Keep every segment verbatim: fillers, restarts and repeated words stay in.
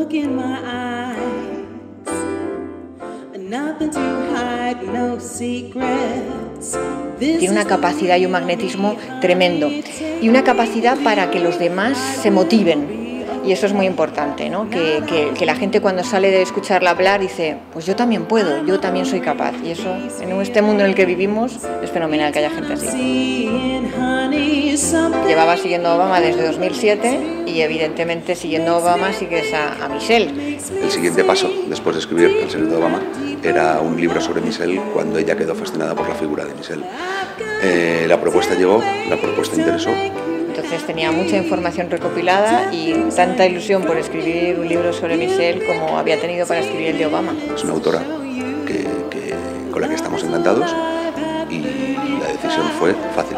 look in my eyes, nothing to hide, no secrets. Tiene una capacidad y un magnetismo tremendo y una capacidad para que los demás se motiven. Y eso es muy importante, ¿no? Que, que, que la gente cuando sale de escucharla hablar dice, pues yo también puedo, yo también soy capaz. Y eso, en este mundo en el que vivimos, es fenomenal que haya gente así. Llevaba siguiendo a Obama desde dos mil siete y evidentemente siguiendo a Obama sigues a, a Michelle. El siguiente paso, después de escribir El secreto de Obama, era un libro sobre Michelle cuando ella quedó fascinada por la figura de Michelle. Eh, la propuesta llegó, la propuesta interesó. Entonces tenía mucha información recopilada y tanta ilusión por escribir un libro sobre Michelle como había tenido para escribir el de Obama. Es una autora que, que, con la que estamos encantados y la decisión fue fácil.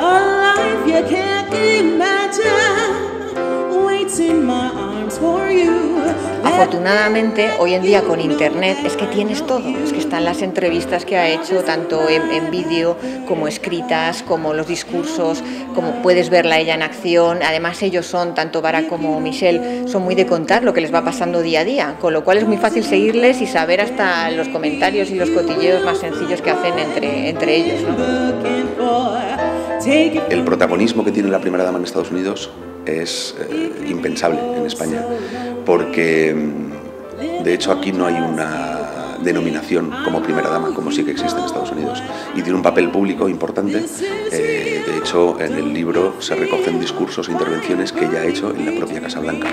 Afortunadamente, hoy en día con internet es que tienes todo, es que están las entrevistas que ha hecho, tanto en, en vídeo como escritas, como los discursos, como puedes verla ella en acción. Además ellos son, tanto Barack como Michelle, son muy de contar lo que les va pasando día a día, con lo cual es muy fácil seguirles y saber hasta los comentarios y los cotilleos más sencillos que hacen entre, entre ellos, ¿no? El protagonismo que tiene la primera dama en Estados Unidos es eh, impensable en España, porque de hecho aquí no hay una denominación como primera dama, como sí que existe en Estados Unidos, y tiene un papel público importante. Eh, de hecho, en el libro se recogen discursos e intervenciones que ella ha hecho en la propia Casa Blanca.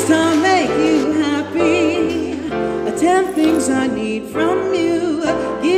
ten things I need from you.